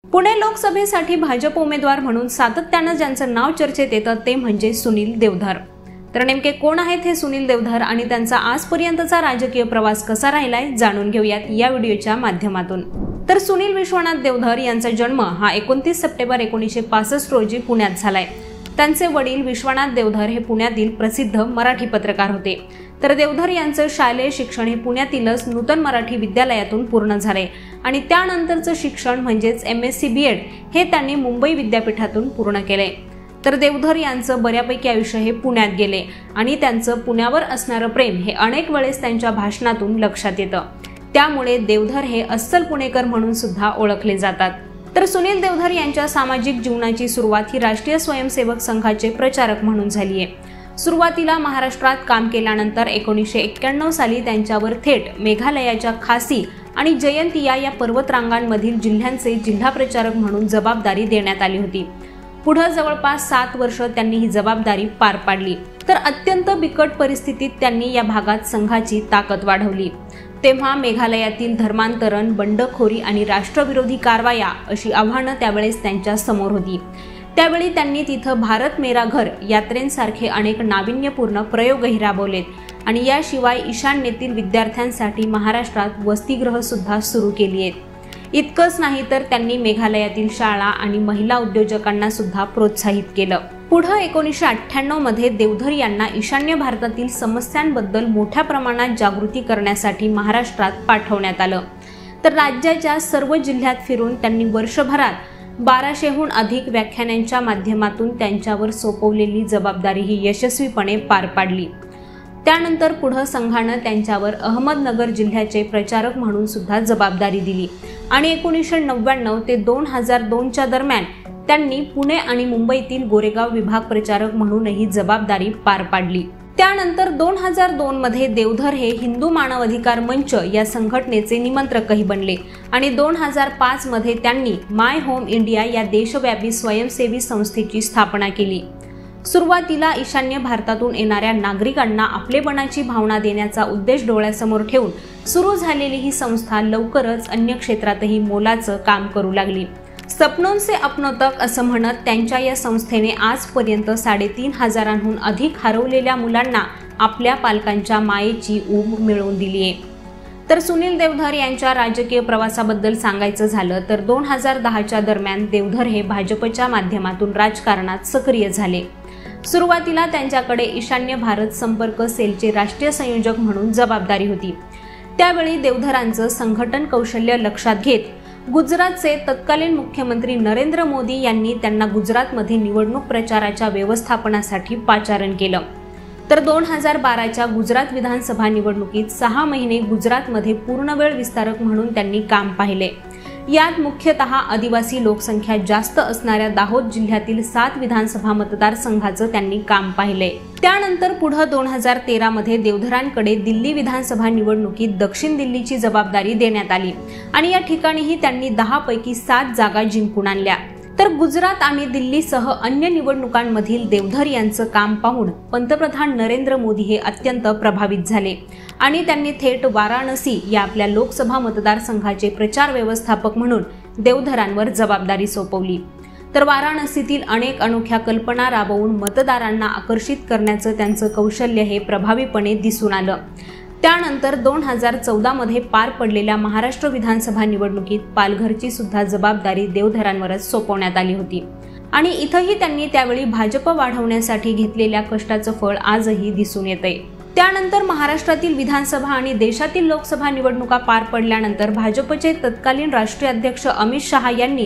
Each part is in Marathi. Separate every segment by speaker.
Speaker 1: पुणे लोकसभेसाठी भाजप उमेदवार म्हणून सातत्याने ज्यांचं नाव चर्चेत येतं ते म्हणजे सुनील देवधर। तर नेमके कोण आहेत हे सुनील देवधर आणि त्यांचा आजपर्यंतचा राजकीय प्रवास कसा राहिलाय जाणून घेऊयात या व्हिडिओच्या माध्यमातून। तर सुनील विश्वनाथ देवधर यांचा जन्म हा 29 सप्टेंबर 1965 रोजी पुण्यात झालाय। त्यांचे वडील विश्वनाथ देवधर हे पुण्यातील प्रसिद्ध मराठी पत्रकार होते। तर देवधर यांचं शालेय शिक्षण हे पुण्यातीलच नूतन मराठी विद्यालयातून पूर्ण झाले आणि त्यानंतरचं शिक्षण म्हणजेच MSc BEd हे त्यांनी मुंबई विद्यापीठातून पूर्ण केले। तर देवधर यांचं बऱ्यापैकी आयुष्य हे पुण्यात गेले आणि त्यांचं पुण्यावर असणारं प्रेम हे अनेक वेळेस त्यांच्या भाषणातून लक्षात येतं। त्यामुळे देवधर हे अस्सल पुणेकर म्हणून सुद्धा ओळखले जातात। तर सुनील देवधर यांच्या सामाजिक जीवनाची सुरुवात ही राष्ट्रीय स्वयंसेवक संघाचे प्रचारक म्हणून झाली आहे। सुरुवातीला महाराष्ट्रात काम केल्यानंतर 1991 साली त्यांच्यावर थेट मेघालयाच्या खासी आणि जयंतिया या पर्वतरांगांमधील जिल्ह्यांचे जिल्हा प्रचारक म्हणून जबाबदारी देण्यात आली होती। पुढे जवळपास 7 वर्ष त्यांनी ही जबाबदारी पार पाडली। तर अत्यंत बिकट परिस्थितीत त्यांनी या भागात संघाची ताकद वाढवली। तेव्हा मेघालयातील धर्मांतरण, बंडखोरी आणि राष्ट्रविरोधी कारवाया अशी आव्हानं त्यावेळेस त्यांच्या समोर होती। त्यावेळी त्यांनी तिथं भारत मेरा घर यात्रेंसारखे अनेक नाविन्यपूर्ण प्रयोगही राबवलेत आणि याशिवाय ईशान्येतील विद्यार्थ्यांसाठी महाराष्ट्रात वसतिगृह सुद्धा सुरू केली आहेत। इतकंच नाही तर त्यांनी मेघालयातील शाळा आणि महिला उद्योजकांना सुद्धा प्रोत्साहित केलं। पुढे 1998 मध्ये देवधर यांना ईशान्य भारतातील समस्यांबद्दल मोठ्या प्रमाणात जागृती करण्यासाठी महाराष्ट्रात पाठवण्यात आलं। तर राज्याच्या सर्व जिल्ह्यात फिरून त्यांनी वर्षभरात 1200हून अधिक व्याख्यानांच्या माध्यमातून त्यांच्यावर सोपवलेली जबाबदारी ही यशस्वीपणे पार पाडली। त्यानंतर पुढे संघानं त्यांच्यावर अहमदनगर जिल्ह्याचे प्रचारक म्हणून सुद्धा जबाबदारी दिली आणि 1999 ते 2002च्या दरम्यान त्यांनी पुणे आणि मुंबईतील गोरेगाव विभाग प्रचारक म्हणूनही जबाबदारी पार पाडली। त्यानंतर 2002 मध्ये देवधर हे हिंदू मानव अधिकार मंच या संघटनेचे निमंत्रकही बनले आणि 2005 मध्ये त्यांनी माय होम इंडिया या देशव्यापी स्वयंसेवी संस्थेची स्थापना केली। सुरुवातीला ईशान्य भारतातून येणाऱ्या नागरिकांना आपलेपणाची भावना देण्याचा उद्देश डोळ्यासमोर ठेवून सुरू झालेली ही संस्था लवकरच अन्य क्षेत्रातही मोलाचं काम करू लागली। सपनों से अपनों तक असं म्हणत त्यांच्या या संस्थेने आजपर्यंत 3500हून अधिक हरवलेल्या मुलांना आपल्या पालकांच्या मायेची ऊब मिळवून दिली आहे। तर सुनील देवधर यांच्या राजकीय प्रवासाबद्दल सांगायचं झालं तर 2010च्या दरम्यान देवधर हे भाजपच्या माध्यमातून राजकारणात सक्रिय झाले। सुरुवातीला त्यांच्याकडे ईशान्य भारत संपर्क सेलचे राष्ट्रीय संयोजक म्हणून जबाबदारी होती। त्यावेळी देवधरांचं संघटन कौशल्य लक्षात घेत गुजरातचे तत्कालीन मुख्यमंत्री नरेंद्र मोदी यांनी त्यांना गुजरातमध्ये निवडणूक प्रचाराच्या व्यवस्थापनासाठी पाचारण केलं। तर 2012च्या गुजरात विधानसभा निवडणुकीत 6 महिने गुजरातमध्ये पूर्णवेळ विस्तारक म्हणून त्यांनी काम पाहिले। यात मुख्यतः आदिवासी लोकसंख्या जास्त असणाऱ्या दाहोद जिल्ह्यातील 7 विधानसभा मतदारसंघाचं त्यांनी काम पाहिले। त्यानंतर पुढे 2013 मध्ये देवधरांकडे दिल्ली विधानसभा निवडणुकीत दक्षिण दिल्लीची जबाबदारी देण्यात आली आणि या ठिकाणीही त्यांनी 10 पैकी 7 जागा जिंकून आणल्या। तर गुजरात आणि दिल्लीसह अन्य निवडणुकांमधील देवधर यांचं काम पाहून पंतप्रधान नरेंद्र मोदी हे अत्यंत प्रभावित झाले आणि त्यांनी थेट वाराणसी या आपल्या लोकसभा मतदारसंघाचे प्रचार व्यवस्थापक म्हणून देवधरांवर जबाबदारी सोपवली। तर वाराणसीतील अनेक अनोख्या कल्पना राबवून मतदारांना आकर्षित करण्याचं त्यांचं कौशल्य हे प्रभावीपणे दिसून आलं। त्यानंतर 2014 मध्ये पार पडलेल्या महाराष्ट्र विधानसभा निवडणुकीत पालघरची सुद्धा जबाबदारी देवधरांवरच सोपवण्यात आली होती आणि इथंही त्यांनी त्यावेळी भाजप वाढवण्यासाठी घेतलेल्या कष्टाचं फळ आजही दिसून येतंय। त्यानंतर महाराष्ट्रातील विधानसभा आणि देशातील लोकसभा निवडणुका पार पडल्यानंतर भाजपचे तत्कालीन राष्ट्रीय अध्यक्ष अमित शहा यांनी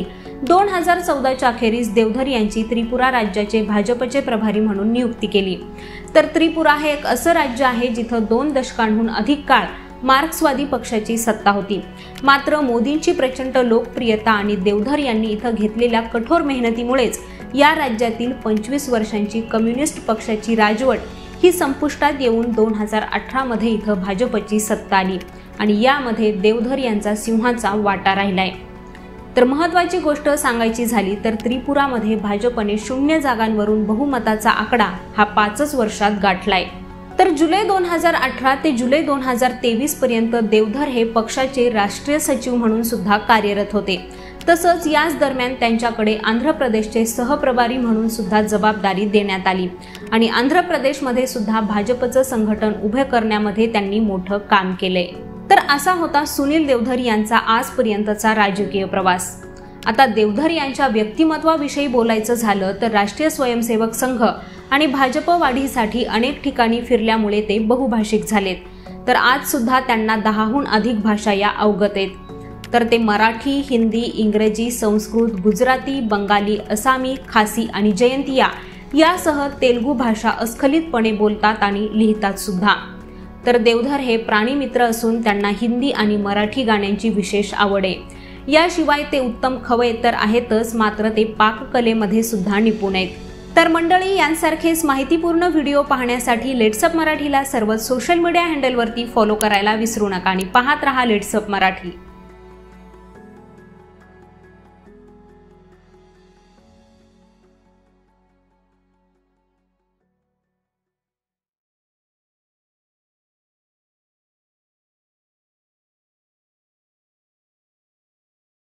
Speaker 1: 2014च्या अखेरीस देवधर यांची त्रिपुरा राज्याचे भाजपचे प्रभारी म्हणून नियुक्ती केली। तर त्रिपुरा हे एक असं राज्य आहे जिथं 2 दशकांहून अधिक काळ मार्क्सवादी पक्षाची सत्ता होती। मात्र मोदींची प्रचंड लोकप्रियता आणि देवधर यांनी इथं घेतलेल्या कठोर मेहनतीमुळेच या राज्यातील 25 वर्षांची कम्युनिस्ट पक्षाची राजवट ही संपुष्टात येऊन 2018 मध्ये इथं भाजपची सत्ता आली आणि यामध्ये देवधर यांचा सिंहाचा वाटा राहिलाय। तर महत्त्वाची गोष्ट सांगायची झाली तर त्रिपुरामध्ये भाजपने 0 जागांवरून बहुमताचा आकडा हा 5 वर्षात गाठलाय। तर जुलै 2018 ते जुलै 2023 पर्यंत देवधर हे पक्षाचे राष्ट्रीय सचिव म्हणून सुद्धा कार्यरत होते। तसंच याच दरम्यान त्यांच्याकडे आंध्र प्रदेशचे सहप्रभारी म्हणून सुद्धा जबाबदारी देण्यात आली आणि आंध्र प्रदेशमध्ये सुद्धा भाजपचं संघटन उभे करण्यामध्ये त्यांनी मोठं काम केले। तर असा होता सुनील देवधर यांचा आजपर्यंतचा राजकीय प्रवास। आता देवधर यांच्या व्यक्तिमत्वाविषयी बोलायचं झालं तर राष्ट्रीय स्वयंसेवक संघ आणि भाजप वाढीसाठी अनेक ठिकाणी फिरल्यामुळे ते बहुभाषिक झालेत। तर आज सुद्धा त्यांना 10हून अधिक भाषा या अवगत आहेत। तर ते मराठी, हिंदी, इंग्रजी, संस्कृत, गुजराती, बंगाली, असामी, खासी आणि जयंतिया यासह तेलुगू भाषा अस्खलितपणे बोलतात आणि लिहितात सुद्धा। तर देवधर हे प्राणीमित्र असून त्यांना हिंदी आणि मराठी गाण्यांची विशेष आवड आहे। याशिवाय ते उत्तम खवय्ये तर आहेतच, मात्र ते पाककलेमध्ये सुद्धा निपुण आहेत। तर मंडळी, यांसारखेच माहितीपूर्ण व्हिडिओ पाहण्यासाठी लेट्स अप मराठीला सर्व सोशल मीडिया हँडलवरती फॉलो करायला विसरू नका आणि पाहत रहा लेट्स अप मराठी।